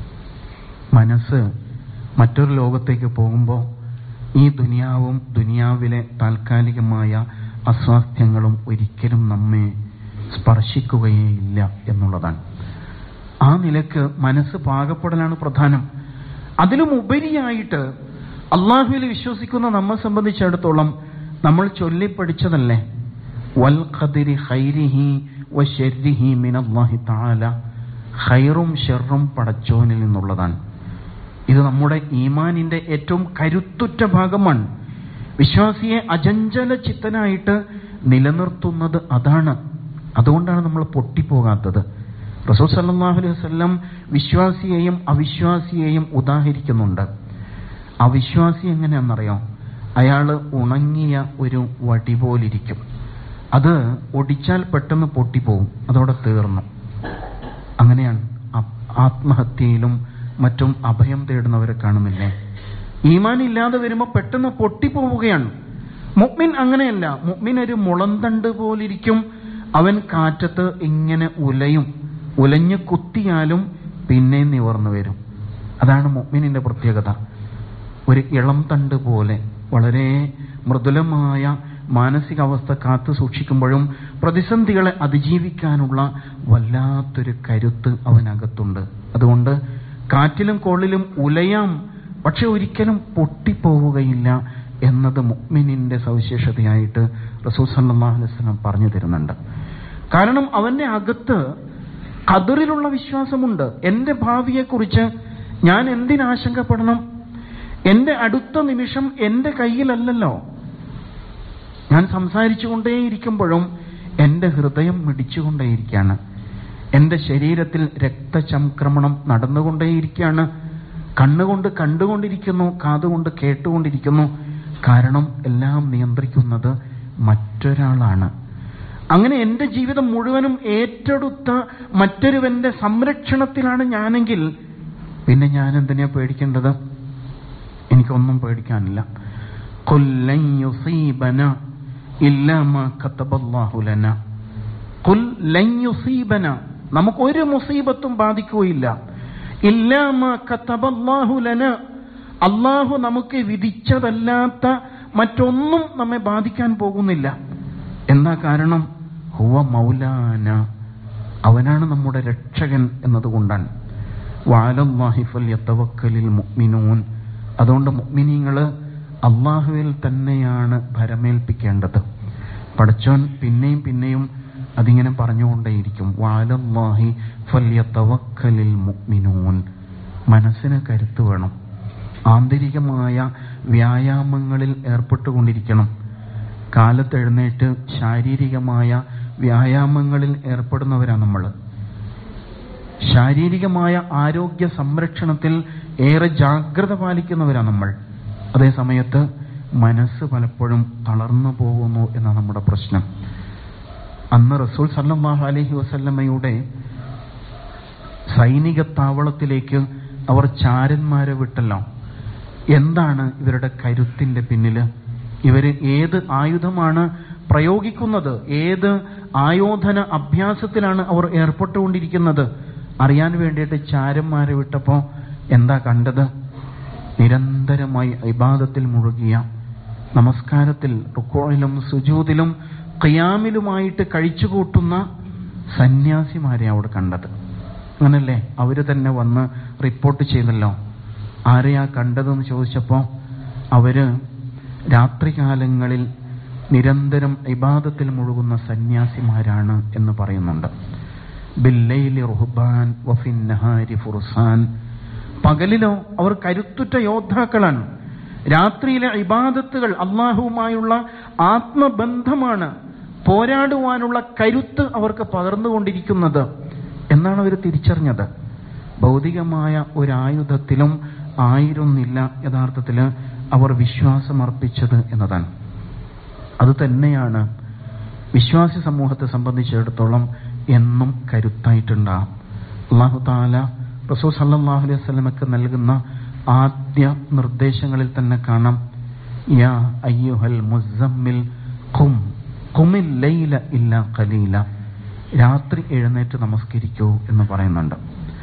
[SPEAKER 1] മനസ്സ് മറ്റൊരു ലോകത്തേക്ക് പോകുമ്പോൾ ഈ ദുനിയാവും ദുനിയാവിലെ താൽക്കാലികമായ അസ്വാസ്ഥ്യങ്ങളും ഒരിക്കലും നമ്മെ സ്പർശിക്കുകയേ ഇല്ല എന്നുള്ളതാണ്. ആ നിലക്ക് മനസ്സ് പാകപ്പെടലാണ് പ്രധാനം. അതിലും ഉപരിയായിട്ട് അള്ളാഹുവിൽ വിശ്വസിക്കുന്ന നമ്മെ സംബന്ധിച്ചിടത്തോളം നമ്മൾ ചൊല്ലിപ്പഠിച്ചതല്ലേ, വൽ ഖദരി ഖൈരിഹി വശർരിഹി മിനല്ലാഹി തആല, ഖൈറും ഷർറും പടച്ചോനിൽ നിന്നുള്ളതാണ്. ഇത് നമ്മുടെ ഈമാനിന്റെ ഏറ്റവും കരുത്തുറ്റ ഭാഗമാണ്. വിശ്വാസിയെ അചഞ്ചല ചിത്തനായിട്ട് നിലനിർത്തുന്നത് അതാണ്. അതുകൊണ്ടാണ് നമ്മൾ പൊട്ടിപ്പോകാത്തത്. റസൂൽ സല്ലല്ലാഹു അലൈഹി വസല്ലം വിശ്വാസിയെയും അവിശ്വാസിയെയും ഉദാഹരിക്കുന്നുണ്ട്. അവിശ്വാസി എങ്ങനെയാണെന്നറിയോ? അയാൾ ഉണങ്ങിയ ഒരു വടി പോലിരിക്കും. അത് ഒടിച്ചാൽ പെട്ടെന്ന് പൊട്ടിപ്പോവും, അതോടെ തീർന്നു. അങ്ങനെയാണ് ആത്മഹത്യയിലും മറ്റും അഭയം തേടുന്നവരെ കാണുന്നില്ലേ? ഈമാൻ ഇല്ലാതെ വരുമ്പോൾ പെട്ടെന്ന് പൊട്ടിപ്പോവുകയാണ്. മുഅ്മിൻ അങ്ങനെയല്ല. മുഅ്മിൻ ഒരു മുളന്തണ്ട് പോലിരിക്കും. അവൻ കാറ്റത്ത് ഇങ്ങനെ ഉലയും, ഉലഞ്ഞു കുത്തിയാലും പിന്നെ നിവർന്നു വരും. അതാണ് മുഅ്മിനിന്റെ പ്രത്യേകത. ഒരു ഇളം തണ്ട് പോലെ വളരെ മൃദുലമായ മാനസികാവസ്ഥ കാത്തു സൂക്ഷിക്കുമ്പോഴും പ്രതിസന്ധികളെ അതിജീവിക്കാനുള്ള വല്ലാത്തൊരു കരുത്ത് അവനകത്തുണ്ട്. അതുകൊണ്ട് കാറ്റിലും കോളിലും ഉലയാം, പക്ഷെ ഒരിക്കലും പൊട്ടിപ്പോവുകയില്ല എന്നത് മുഅ്മിനിന്റെ സവിശേഷതയായിട്ട് റസൂൽ സല്ലല്ലാഹു അലൈഹി വസല്ലം പറഞ്ഞു തരുന്നുണ്ട്. കാരണം അവന്റെ അകത്ത് ഖദറിലുള്ള വിശ്വാസമുണ്ട്. എന്റെ ഭാവിയെക്കുറിച്ച് ഞാൻ എന്തിനാശങ്കപ്പെടണം? എന്റെ അടുത്ത നിമിഷം എന്റെ കയ്യിലല്ലല്ലോ. ഞാൻ സംസാരിച്ചുകൊണ്ടേയിരിക്കുമ്പോഴും എന്റെ ഹൃദയം മിടിച്ചുകൊണ്ടേയിരിക്കുകയാണ്. എന്റെ ശരീരത്തിൽ രക്തചംക്രമണം നടന്നുകൊണ്ടേയിരിക്കുകയാണ്. കണ്ണുകൊണ്ട് കണ്ടുകൊണ്ടിരിക്കുന്നു, കാതുകൊണ്ട് കേട്ടുകൊണ്ടിരിക്കുന്നു. കാരണം എല്ലാം നിയന്ത്രിക്കുന്നത് മറ്റൊരാളാണ്. അങ്ങനെ എന്റെ ജീവിതം മുഴുവനും ഏറ്റെടുത്ത മറ്റൊരുവന്റെ സംരക്ഷണത്തിലാണ് ഞാനെങ്കിൽ പിന്നെ ഞാൻ എന്തിനാ പേടിക്കേണ്ടത്? എനിക്കൊന്നും പേടിക്കാനില്ല. ഖുൽ ലൻ യുസീബനാ ഇല്ലാ മാ കതബല്ലാഹു ലനാ. ഖുൽ ലൻ യുസീബനാ, നമുക്ക് ഒരു മുസീബത്തും ബാധിക്കുകയില്ല. ഇല്ലാ മാ കതബല്ലാഹു ലനാ, അല്ലാഹു നമുക്ക് വിധിച്ചതല്ലാത്ത മറ്റൊന്നും നമ്മെ ബാധിക്കാൻ പോകുന്നില്ല. എന്താ കാരണം? ഹുവ മൗലാന, അവനാണ് നമ്മുടെ രക്ഷകൻ എന്നതുകൊണ്ടാണ്. വഅലല്ലാഹി ഫൽയതവക്കലിൽ മുഅ്മിനൂൻ, അതുകൊണ്ട് മുഅ്മിനീങ്ങൾ അള്ളാഹുവിൽ തന്നെയാണ് ഭരമേൽപ്പിക്കേണ്ടത്. പടച്ചോൻ പിന്നെയും പിന്നെയും അതിങ്ങനെ പറഞ്ഞുകൊണ്ടേയിരിക്കും. വഅലല്ലാഹി ഫൽയതവക്കലിൽ മുഅ്മിനൂൻ. മനസ്സിന് കരുത്ത് വേണം. ആന്തരികമായ വ്യായാമങ്ങളിൽ ഏർപ്പെട്ടുകൊണ്ടിരിക്കണം. കാലത്തെഴുന്നേറ്റ് ശാരീരികമായ വ്യായാമങ്ങളിൽ ഏർപ്പെടുന്നവരാണ് നമ്മൾ. ശാരീരികമായ ആരോഗ്യ സംരക്ഷണത്തിൽ ഏറെ ജാഗ്രത പാലിക്കുന്നവരാണ് നമ്മൾ. അതേ സമയത്ത് മനസ്സ് പലപ്പോഴും തളർന്നു പോകുന്നു എന്നാണ് നമ്മുടെ പ്രശ്നം. അന്ന് റസൂൽ സല്ലല്ലാഹു അലൈഹി വസല്ലമയുടെ സൈനിക താവളത്തിലേക്ക് അവർ ചാരന്മാരെ വിട്ടല്ലോ. എന്താണ് ഇവരുടെ കരുത്തിന്റെ പിന്നില്? ഇവര് ഏത് ആയുധമാണ് പ്രയോഗിക്കുന്നത്? ഏത് ആയോധന അഭ്യാസത്തിലാണ് അവർ ഏർപ്പെട്ടുകൊണ്ടിരിക്കുന്നത്? അറിയാൻ വേണ്ടിയിട്ട് ചാരന്മാരെ വിട്ടപ്പോ എന്താ കണ്ടത്? നിരന്തരമായി ഇബാദത്തിൽ മുഴുകിയ, നമസ്കാരത്തിൽ റുക്കൂഇലും സുജൂദിലും ഖിയാമിലുമായിട്ട് കഴിച്ചുകൂട്ടുന്ന സന്യാസിമാരെ അവിടെ കണ്ടത്. അങ്ങനല്ലേ അവര് തന്നെ വന്ന് റിപ്പോർട്ട് ചെയ്തല്ലോ. ആരെയാ കണ്ടതെന്ന് ചോദിച്ചപ്പോൾ അവര് രാത്രികാലങ്ങളിൽ നിരന്തരം ഇബാദത്തിൽ മുഴുകുന്ന സന്യാസിമാരാണ് എന്ന് പറയുന്നുണ്ട്. ബില്ലൈലി റുഹ്ബാൻ വഫിൻ നഹാരി ഫുർസാൻ. പകലിലോ അവർ കരുത്തുറ്റ യോദ്ധാക്കളാണ്. രാത്രിയിലെ ഇബാദത്തുകൾ അള്ളാഹുവുമായുള്ള ആത്മബന്ധമാണ് പോരാടുവാനുള്ള കരുത്ത് അവർക്ക് പകർന്നുകൊണ്ടിരിക്കുന്നത് എന്നാണ് അവർ തിരിച്ചറിഞ്ഞത്. ഭൗതികമായ ഒരായുധത്തിലും ആയിരുന്നില്ല യഥാർത്ഥത്തിൽ അവർ വിശ്വാസമർപ്പിച്ചത് എന്നതാണ്. അത് തന്നെയാണ് വിശ്വാസി സമൂഹത്തെ സംബന്ധിച്ചിടത്തോളം എന്നും കരുത്തായിട്ടുണ്ടാകും. അല്ലാഹു തആല റസൂൽ സല്ലല്ലാഹു അലൈഹി വസല്ലമക്ക് നൽകുന്ന ആദ്യ നിർദ്ദേശങ്ങളിൽ തന്നെ കാണാം, യാ അയ്യുഹൽ മുസമ്മിൽ ഖും ഖുമിൽ ലൈല ഇല്ലാ ഖലീല, രാത്രി എഴുന്നേറ്റ് നമസ്കരിക്കൂ എന്ന് പറയുന്നുണ്ട്.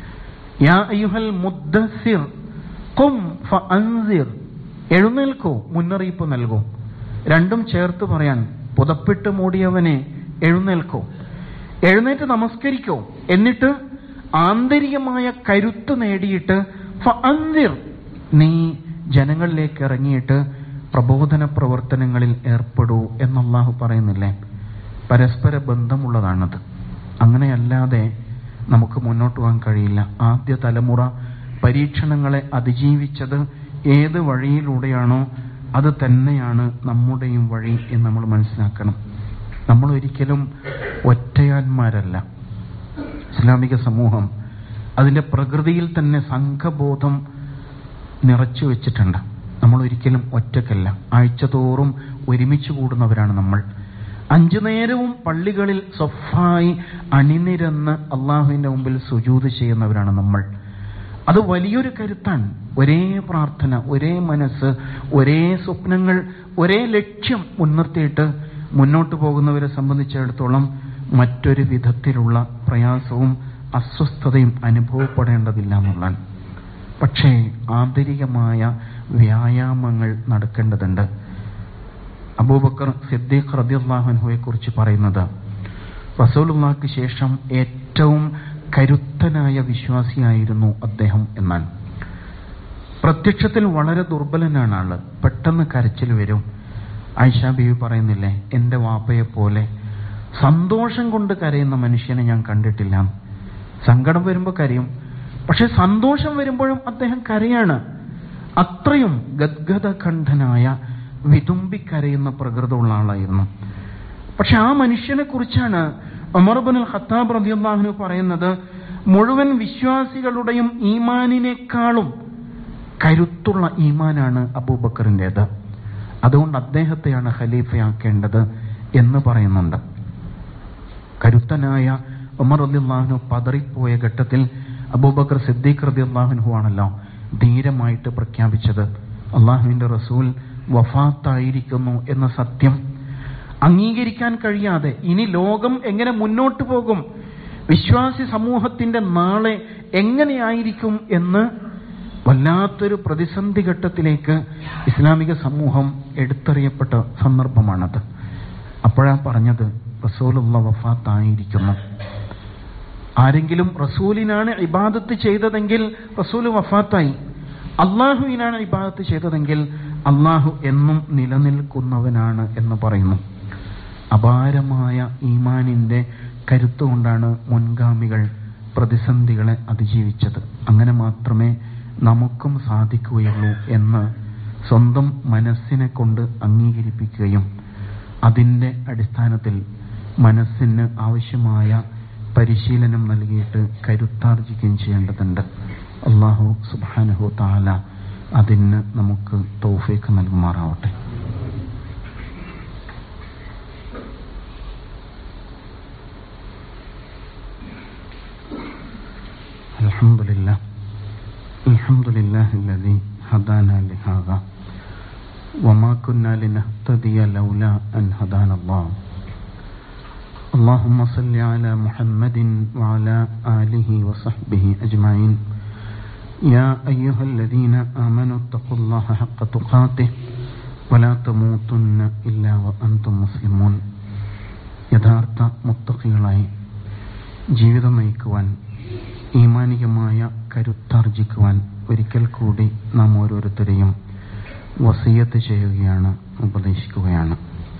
[SPEAKER 1] യാ അയ്യുഹൽ മുദ്ദസ്സിർ ഖും ഫഅൻസിർ, എഴുന്നേൽക്കൂ, മുന്നറിയിപ്പ് നൽകൂ. രണ്ടും ചേർത്ത് പറയാൻ, പുതപ്പിട്ട് മൂടിയവനെ എഴുന്നേൽക്കൂ, എഴുന്നേറ്റ് നമസ്കരിക്കൂ, എന്നിട്ട് ആന്തരികമായ കരുത്ത് നേടിയിട്ട് ഫഅൻസിർ, നീ ജനങ്ങളിലേക്ക് ഇറങ്ങിയിട്ട് പ്രബോധന പ്രവർത്തനങ്ങളിൽ ഏർപ്പെടൂ എന്ന് അല്ലാഹു പറയുന്നില്ലേ? പരസ്പര ബന്ധമുള്ളതാണത്. അങ്ങനെയല്ലാതെ നമുക്ക് മുന്നോട്ട് പോകാൻ കഴിയില്ല. ആദ്യ തലമുറ പരീക്ഷണങ്ങളെ അതിജീവിച്ചത് ഏത് വഴിയിലൂടെയാണോ അത് തന്നെയാണ് നമ്മുടെയും വഴി എന്ന് നമ്മൾ മനസ്സിലാക്കണം. നമ്മൾ ഒരിക്കലും ഒറ്റയാന്മാരല്ല. ഇസ്ലാമിക സമൂഹം അതിൻ്റെ പ്രകൃതിയിൽ തന്നെ സംഘബോധം നിറച്ചു വെച്ചിട്ടുണ്ട്. നമ്മൾ ഒരിക്കലും ഒറ്റക്കല്ല. ആഴ്ചതോറും ഒരുമിച്ച് കൂടുന്നവരാണ് നമ്മൾ. അഞ്ചു നേരവും പള്ളികളിൽ സ്വഫായി അണിനിരന്ന് അള്ളാഹുവിൻ്റെ മുമ്പിൽ സുജൂദ് ചെയ്യുന്നവരാണ് നമ്മൾ. അത് വലിയൊരു കരുത്താണ്. ഒരേ പ്രാർത്ഥന, ഒരേ മനസ്സ്, ഒരേ സ്വപ്നങ്ങൾ, ഒരേ ലക്ഷ്യം മുൻനിർത്തിയിട്ട് മുന്നോട്ട് പോകുന്നവരെ സംബന്ധിച്ചിടത്തോളം മറ്റൊരു വിധത്തിലുള്ള പ്രയാസവും അസ്വസ്ഥതയും അനുഭവപ്പെടേണ്ടതില്ല എന്നുള്ളതാണ്. പക്ഷേ ആന്തരികമായ വ്യായാമങ്ങൾ നടക്കേണ്ടതുണ്ട്. അബൂബക്കർ സിദ്ദീഖ് റളിയല്ലാഹു അൻഹുവെ കുറിച്ച് പറയുന്നത്, റസൂലുള്ളാഹിക്ക് ശേഷം ഏറ്റവും കരുത്തനായ വിശ്വാസിയായിരുന്നു അദ്ദേഹം എന്നാണ്. പ്രത്യക്ഷത്തിൽ വളരെ ദുർബലനാണ് ആള്, പെട്ടെന്ന് കരച്ചിൽ വരും. ആയിഷ ബീവി പറയുന്നില്ലേ, എൻ്റെ വാപ്പയെ പോലെ സന്തോഷം കൊണ്ട് കരയുന്ന മനുഷ്യനെ ഞാൻ കണ്ടിട്ടില്ല. സങ്കടം വരുമ്പോൾ കരയും, പക്ഷെ സന്തോഷം വരുമ്പോഴും അദ്ദേഹം കരയാണ്. അത്രയും ഗദ്ഗദകണ്ഠനായ, വിതുമ്പിക്കരയുന്ന പ്രകൃതമുള്ള ആളായിരുന്നു. പക്ഷെ ആ മനുഷ്യനെ കുറിച്ചാണ് ഉമർ ഇബ്നുൽ ഖത്താബ് റളിയല്ലാഹു അൻഹു പറയുന്നത്, മുഴുവൻ വിശ്വാസികളുടെയും ഈമാനിനേക്കാളും കരുത്തുള്ള ഈമാനാണ് അബൂബക്കറിൻ്റേത്, അതുകൊണ്ട് അദ്ദേഹത്തെയാണ് ഖലീഫയാക്കേണ്ടത് എന്ന് പറയുന്നുണ്ട്. കരുത്തനായ ഉമർ റളിയല്ലാഹു അൻഹു പതറിപ്പോയ ഘട്ടത്തിൽ അബൂബക്കർ സിദ്ദീഖ് റളിയല്ലാഹു അൻഹു ആണല്ലോ ധീരമായിട്ട് പ്രഖ്യാപിച്ചത്, അള്ളാഹുവിൻ്റെ റസൂൽ വഫാത്തായിരിക്കുന്നു എന്ന സത്യം അംഗീകരിക്കാൻ കഴിയാതെ ഇനി ലോകം എങ്ങനെ മുന്നോട്ട് പോകും, വിശ്വാസി സമൂഹത്തിന്റെ നാളെ എങ്ങനെയായിരിക്കും എന്ന് വല്ലാത്തൊരു പ്രതിസന്ധി ഘട്ടത്തിലേക്ക് ഇസ്ലാമിക സമൂഹം എടുത്തെറിയപ്പെട്ട സന്ദർഭമാണത്. അപ്പോഴാ പറഞ്ഞത്, റസൂലുള്ള വഫാത്തായിരിക്കുന്നു. ആരെങ്കിലും റസൂലിനാണ് ഇബാദത്ത് ചെയ്തതെങ്കിൽ റസൂൽ വഫാത്തായി, അള്ളാഹുവിനാണ് ഇബാദത്ത് ചെയ്തതെങ്കിൽ അള്ളാഹു എന്നും നിലനിൽക്കുന്നവനാണ് എന്ന് പറയുന്നു. അപാരമായ ഈമാനിന്റെ കരുത്തുകൊണ്ടാണ് മുൻഗാമികൾ പ്രതിസന്ധികളെ അതിജീവിച്ചത്. അങ്ങനെ മാത്രമേ നമുക്കും സാധിക്കുകയുള്ളൂ എന്ന് സ്വന്തം മനസ്സിനെ കൊണ്ട് അംഗീകരിപ്പിക്കുകയും അതിൻ്റെ അടിസ്ഥാനത്തിൽ മനസ്സിന് ആവശ്യമായ പരിശീലനം നൽകിയിട്ട് കരുത്താർജിക്കുകയും ചെയ്യേണ്ടതുണ്ട്. അല്ലാഹു സുബ്ഹാനഹു തആല അതിന് നമുക്ക് തൗഫീഖ് നൽകുമാറാവട്ടെ. അൽഹംദുലില്ലാഹ് അൽഹംദുലില്ലാഹില്ലദീ ഹദാനാ ലിഹാദാ വമാ കുന്നാ ലിനഹ്തദിയ ലൗലാ അൻ ഹദാനല്ലാഹ്. اللهم صل على محمد وعلى آله وصحبه أجمعين. يا أيها الذين آمنوا اتقوا الله حق تقاته ولا تموتن إلا وأنتم مسلمون. യഥാർത്ഥ മുത്തഖികളായി ജീവിതം നയിക്കുവാൻ, ഈമാനികമായ കരുത്താർജിക്കുവാൻ ഒരിക്കൽ കൂടി നാം ഓരോരുത്തരെയും വസിയത്ത് ചെയ്യുകയാണ്, ഉപദേശിക്കുകയാണ്.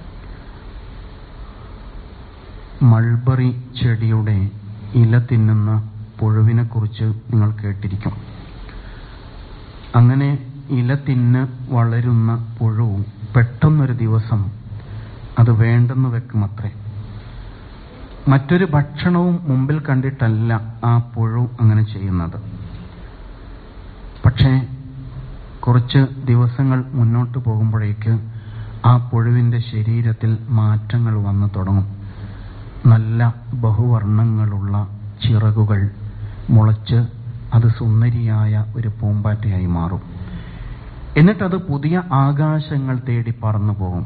[SPEAKER 1] മൾബറി ചെടിയുടെ ഇല തിന്നുന്ന പുഴുവിനെ കുറിച്ച് നിങ്ങൾ കേട്ടിരിക്കും. അങ്ങനെ ഇല തിന്ന് വളരുന്ന പുഴു പെട്ടെന്നൊരു ദിവസം അത് വേണ്ടെന്ന് വെക്കുമത്രേ. മറ്റൊരു ഭക്ഷണവും മുമ്പിൽ കണ്ടിട്ടല്ല ആ പുഴു അങ്ങനെ ചെയ്യുന്നത്. പക്ഷേ കുറച്ച് ദിവസങ്ങൾ മുന്നോട്ട് പോകുമ്പോഴേക്ക് ആ പുഴുവിൻ്റെ ശരീരത്തിൽ മാറ്റങ്ങൾ വന്നു തുടങ്ങും. നല്ല ബഹുവർണ്ണങ്ങളുള്ള ചിറകുകൾ മുളച്ച് അത് സുന്ദരിയായ ഒരു പൂമ്പാറ്റയായി മാറും. എന്നിട്ടത് പുതിയ ആകാശങ്ങൾ തേടി പറന്നു പോകും.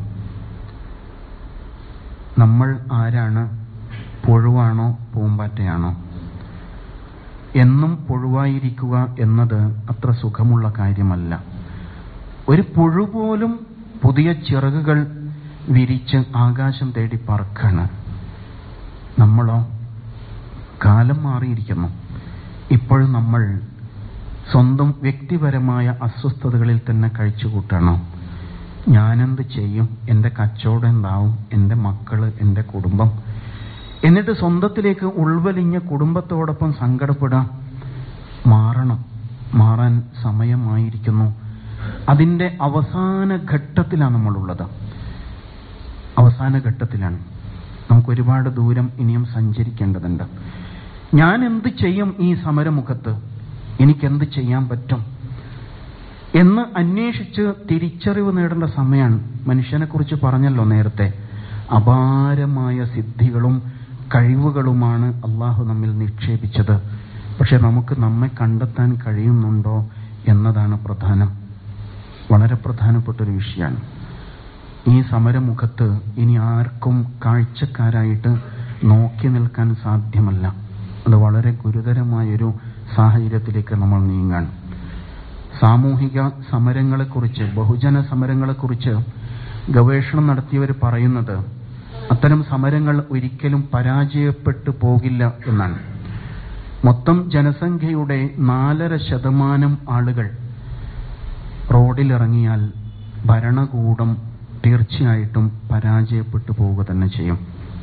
[SPEAKER 1] നമ്മൾ ആരാണ്? പുഴുവാണോ പൂമ്പാറ്റയാണോ? എന്നും പുഴുവായിരിക്കുക എന്നത് അത്ര സുഖമുള്ള കാര്യമല്ല. ഒരു പുഴു പോലും പുതിയ ചിറകുകൾ വിരിച്ച് ആകാശം തേടി പറക്കാണ്. നമ്മളോ? കാലം മാറിയിരിക്കുന്നു. ഇപ്പോഴും നമ്മൾ സ്വന്തം വ്യക്തിപരമായ അസ്വസ്ഥതകളിൽ തന്നെ കഴിച്ചുകൂട്ടണോ? ഞാനെന്ത് ചെയ്യും? എൻ്റെ കച്ചവടം എന്താവും? എൻ്റെ മക്കള്, എൻ്റെ കുടുംബം. എന്നിട്ട് സ്വന്തത്തിലേക്ക് ഉൾവലിഞ്ഞ കുടുംബത്തോടൊപ്പം സങ്കടപ്പെടാം. മാറണം. മാറാൻ സമയമായിരിക്കുന്നു. അതിൻ്റെ അവസാന ഘട്ടത്തിലാണ് നമ്മളുള്ളത്. അവസാന ഘട്ടത്തിലാണ്. നമുക്ക് ഒരുപാട് ദൂരം ഇനിയും സഞ്ചരിക്കേണ്ടതുണ്ട്. ഞാൻ എന്ത് ചെയ്യും ഈ സമരമുഖത്ത്? എനിക്കെന്ത് ചെയ്യാൻ പറ്റും എന്ന് അന്വേഷിച്ച് തിരിച്ചറിവ് നേടേണ്ട സമയമാണ്. മനുഷ്യനെ കുറിച്ച് പറഞ്ഞല്ലോ നേരത്തെ, അപാരമായ സിദ്ധികളും കഴിവുകളുമാണ് അള്ളാഹു നമ്മിൽ നിക്ഷേപിച്ചത്. പക്ഷെ നമുക്ക് നമ്മെ കണ്ടെത്താൻ കഴിയുന്നുണ്ടോ എന്നതാണ് പ്രധാനം. വളരെ പ്രധാനപ്പെട്ടൊരു വിഷയമാണ്. ഈ സമരമുഖത്ത് ഇനി ആർക്കും കാഴ്ചക്കാരായിട്ട് നോക്കി നിൽക്കാൻ സാധ്യമല്ല. അത് വളരെ ഗുരുതരമായൊരു സാഹചര്യത്തിലേക്ക് നമ്മൾ നീങ്ങാൻ. സാമൂഹിക സമരങ്ങളെക്കുറിച്ച്, ബഹുജന സമരങ്ങളെക്കുറിച്ച് ഗവേഷണം നടത്തിയവർ പറയുന്നത് അത്തരം സമരങ്ങൾ ഒരിക്കലും പരാജയപ്പെട്ടു പോകില്ല എന്നാണ്. മൊത്തം ജനസംഖ്യയുടെ നാലര ശതമാനം ആളുകൾ റോഡിലിറങ്ങിയാൽ ഭരണകൂടം തീർച്ചയായിട്ടും പരാജയപ്പെട്ടു പോവുക തന്നെ ചെയ്യും.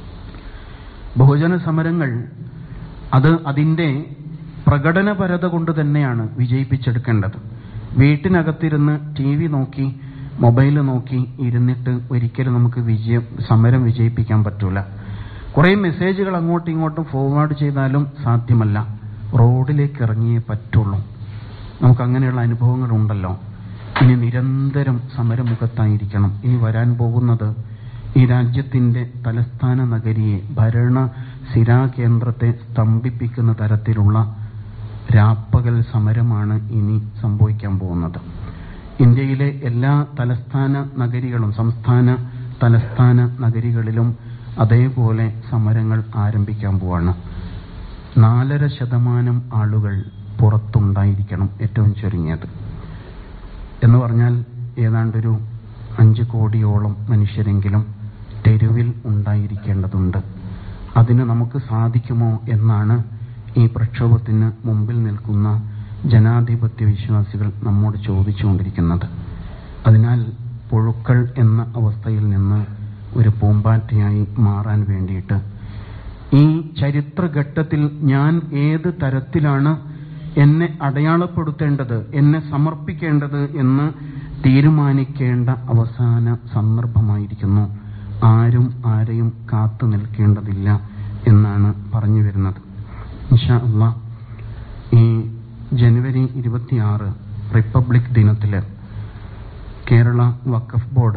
[SPEAKER 1] ബഹുജന സമരങ്ങൾ അത് അതിൻ്റെ പ്രകടനപരത കൊണ്ട് തന്നെയാണ് വിജയിപ്പിച്ചെടുക്കേണ്ടത്. വീട്ടിനകത്തിരുന്ന് ടി വി നോക്കി മൊബൈൽ നോക്കി ഇരുന്നിട്ട് ഒരിക്കലും നമുക്ക് വിജയം സമരം വിജയിപ്പിക്കാൻ പറ്റൂല. കുറേ മെസ്സേജുകൾ അങ്ങോട്ടും ഇങ്ങോട്ടും ഫോർവേഡ് ചെയ്താലും സാധ്യമല്ല. റോഡിലേക്ക് ഇറങ്ങിയേ പറ്റുള്ളൂ. നമുക്ക് അങ്ങനെയുള്ള അനുഭവങ്ങളുണ്ടല്ലോ. ഇനി നിരന്തരം സമരമുഖത്തായിരിക്കണം. ഇനി വരാൻ പോകുന്നത് ഈ രാജ്യത്തിൻ്റെ തലസ്ഥാന നഗരിയെ, ഭരണ സ്ഥിരാകേന്ദ്രത്തെ സ്തംഭിപ്പിക്കുന്ന തരത്തിലുള്ള രാപ്പകൽ സമരമാണ് ഇനി സംഭവിക്കാൻ പോകുന്നത്. ഇന്ത്യയിലെ എല്ലാ തലസ്ഥാന നഗരികളും, സംസ്ഥാന തലസ്ഥാന നഗരികളിലും അതേപോലെ സമരങ്ങൾ ആരംഭിക്കാൻ പോവാണ്. നാലര ശതമാനം ആളുകൾ പുറത്തുണ്ടായിരിക്കണം, ഏറ്റവും ചുരുങ്ങിയത്. എന്ന് പറഞ്ഞാൽ ഏതാണ്ടൊരു അഞ്ച് കോടിയോളം മനുഷ്യരെങ്കിലും തെരുവിൽ ഉണ്ടായിരിക്കേണ്ടതുണ്ട്. അതിന് നമുക്ക് സാധിക്കുമോ എന്നാണ് ഈ പ്രക്ഷോഭത്തിന് മുമ്പിൽ നിൽക്കുന്ന ജനാധിപത്യ വിശ്വാസികൾ നമ്മോട് ചോദിച്ചുകൊണ്ടിരിക്കുന്നത്. അതിനാൽ പുഴുക്കൾ എന്ന അവസ്ഥയിൽ നിന്ന് ഒരു പൂമ്പാറ്റയായി മാറാൻ വേണ്ടിയിട്ട് ഈ ചരിത്രഘട്ടത്തിൽ ഞാൻ ഏത് തരത്തിലാണ് എന്നെ അടയാളപ്പെടുത്തേണ്ടത്, എന്നെ സമർപ്പിക്കേണ്ടത് എന്ന് തീരുമാനിക്കേണ്ട അവസാന സന്ദർഭമായിരിക്കുന്നു. ആരും ആരെയും കാത്തു നിൽക്കേണ്ടതില്ല എന്നാണ് പറഞ്ഞു വരുന്നത്. ഇൻഷാ അല്ലാഹ് ഈ ജനുവരി ഇരുപത്തിയാറ് റിപ്പബ്ലിക് ദിനത്തിൽ കേരള വഖഫ് ബോർഡ്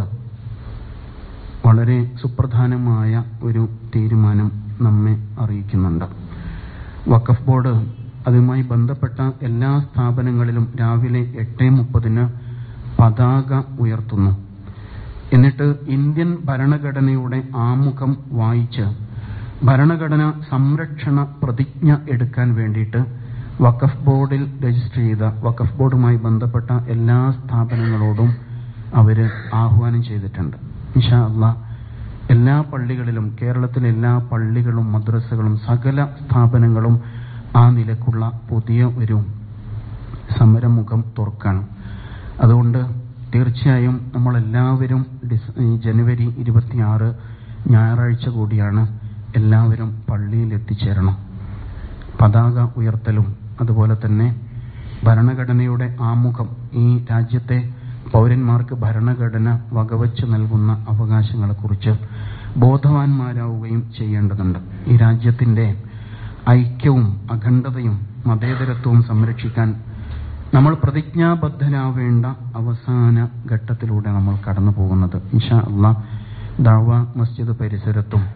[SPEAKER 1] വളരെ സുപ്രധാനമായ ഒരു തീരുമാനം നമ്മെ അറിയിക്കുന്നുണ്ട്. വഖഫ് ബോർഡ് അതുമായി ബന്ധപ്പെട്ട എല്ലാ സ്ഥാപനങ്ങളിലും രാവിലെ എട്ട് മുപ്പതിന് പതാക ഉയർത്തുന്നു. എന്നിട്ട് ഇന്ത്യൻ ഭരണഘടനയുടെ ആമുഖം വായിച്ച് ഭരണഘടന സംരക്ഷണ പ്രതിജ്ഞ എടുക്കാൻ വേണ്ടിയിട്ട് വഖഫ് ബോർഡിൽ രജിസ്റ്റർ ചെയ്ത വഖഫ് ബോർഡുമായി ബന്ധപ്പെട്ട എല്ലാ സ്ഥാപനങ്ങളോടും അവർ ആഹ്വാനം ചെയ്തിട്ടുണ്ട്. ഇൻഷാ അല്ലാഹ് എല്ലാ പള്ളികളിലും, കേരളത്തിലെ എല്ലാ പള്ളികളും മദ്രസകളും സകല സ്ഥാപനങ്ങളും ആ നിലക്കുള്ള പുതിയ ഒരു സമരമുഖം തുറക്കാണ്. അതുകൊണ്ട് തീർച്ചയായും നമ്മളെല്ലാവരും ഡിസ ജനുവരി ഇരുപത്തിയാറ് ഞായറാഴ്ച കൂടിയാണ്, എല്ലാവരും പള്ളിയിൽ എത്തിച്ചേരണം. പതാക ഉയർത്തലും അതുപോലെ തന്നെ ഭരണഘടനയുടെ ആമുഖം, ഈ രാജ്യത്തെ പൗരന്മാർക്ക് ഭരണഘടന വകവച്ച് നൽകുന്ന അവകാശങ്ങളെക്കുറിച്ച് ബോധവാന്മാരാവുകയും ചെയ്യേണ്ടതുണ്ട്. ഈ രാജ്യത്തിൻ്റെ ഐക്യവും അഖണ്ഡതയും മതേതരത്വവും സംരക്ഷിക്കാൻ നമ്മൾ പ്രതിജ്ഞാബദ്ധരാവേണ്ട അവസാന ഘട്ടത്തിലൂടെ നമ്മൾ കടന്നു പോകുന്നത്. ഇൻഷാ അല്ലാഹ് ദഅവ മസ്ജിദ് പരിസരത്തും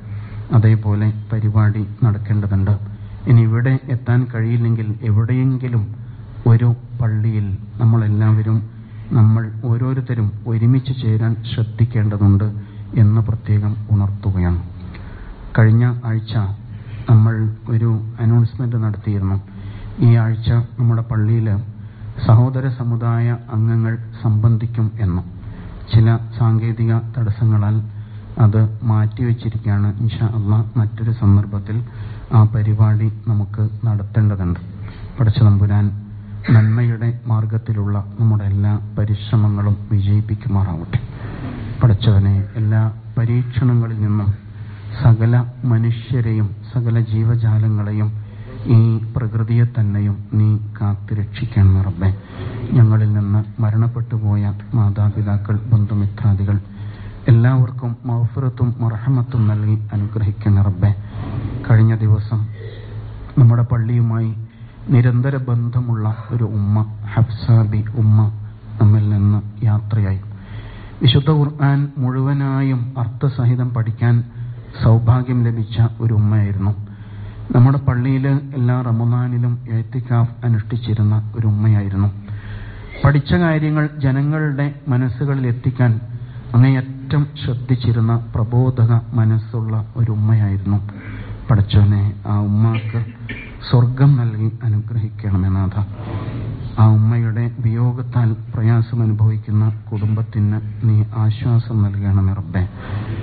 [SPEAKER 1] അതേപോലെ പരിപാടി നടക്കേണ്ടതുണ്ട്. ഇനി ഇവിടെ എത്താൻ കഴിയില്ലെങ്കിൽ എവിടെയെങ്കിലും ഒരു പള്ളിയിൽ നമ്മളെല്ലാവരും നമ്മൾ ഓരോരുത്തരും ഒരുമിച്ച് ചേരാൻ ശ്രദ്ധിക്കേണ്ടതുണ്ട് എന്ന് പ്രത്യേകം ഉണർത്തുകയാണ്. കഴിഞ്ഞ ആഴ്ച നമ്മൾ ഒരു അനൗൺസ്മെന്റ് നടത്തിയിരുന്നു. ഈ ആഴ്ച നമ്മുടെ പള്ളിയിൽ സഹോദര സമുദായ അംഗങ്ങൾ സംബന്ധിക്കും എന്ന്. ചില സാങ്കേതിക തടസ്സങ്ങളാൽ അത് മാറ്റിവെച്ചിരിക്കുകയാണ്. ഇൻഷാ അല്ലാഹ് മറ്റൊരു സന്ദർഭത്തിൽ ആ പരിപാടി നമുക്ക് നടത്തേണ്ടതുണ്ട്. പടച്ച തമ്പുരാൻ നന്മയുടെ മാർഗത്തിലുള്ള നമ്മുടെ എല്ലാ പരിശ്രമങ്ങളും വിജയിപ്പിക്കുമാറാവട്ടെ. പടച്ചവനെ, എല്ലാ പരീക്ഷണങ്ങളിൽ നിന്നും സകല മനുഷ്യരെയും സകല ജീവജാലങ്ങളെയും ഈ പ്രകൃതിയെ തന്നെയും നീ കാത്തുരക്ഷിക്കണം റബ്ബേ. ഞങ്ങളിൽ നിന്ന് മരണപ്പെട്ടുപോയ മാതാപിതാക്കൾ, ബന്ധുമിത്രാദികൾ എല്ലാവർക്കും മഗ്ഫിറത്തും മർഹമത്തും നൽകി അനുഗ്രഹിക്കണം റബ്ബേ. കഴിഞ്ഞ ദിവസം നമ്മുടെ പള്ളിയുമായി നിരന്തര ബന്ധമുള്ള ഒരു ഉമ്മ, ഹഫ്സാബി ഉമ്മ, നമ്മിൽ നിന്ന് യാത്രയായി. വിശുദ്ധ ഖുർആൻ മുഴുവനായും അർത്ഥസഹിതം പഠിക്കാൻ സൗഭാഗ്യം ലഭിച്ച ഒരു ഉമ്മയായിരുന്നു. നമ്മുടെ പള്ളിയിൽ എല്ലാ റമദാനിലും ഇഅ്തികാഫ് അനുഷ്ഠിച്ചിരുന്ന ഒരു ഉമ്മയായിരുന്നു. പഠിച്ച കാര്യങ്ങൾ ജനങ്ങളുടെ മനസ്സുകളിൽ എത്തിക്കാൻ അങ്ങേയറ്റം ശ്രദ്ധിച്ചിരുന്ന പ്രബോധക മനസ്സുള്ള ഒരു ഉമ്മയായിരുന്നു. പടച്ചോനെ, ആ ഉമ്മക്ക് സ്വർഗം നൽകി അനുഗ്രഹിക്കണമെന്നാഥ. ആ ഉമ്മയുടെ വിയോഗത്താൽ പ്രയാസം അനുഭവിക്കുന്ന കുടുംബത്തിന് നീ ആശ്വാസം നൽകണമേ റബ്ബേ.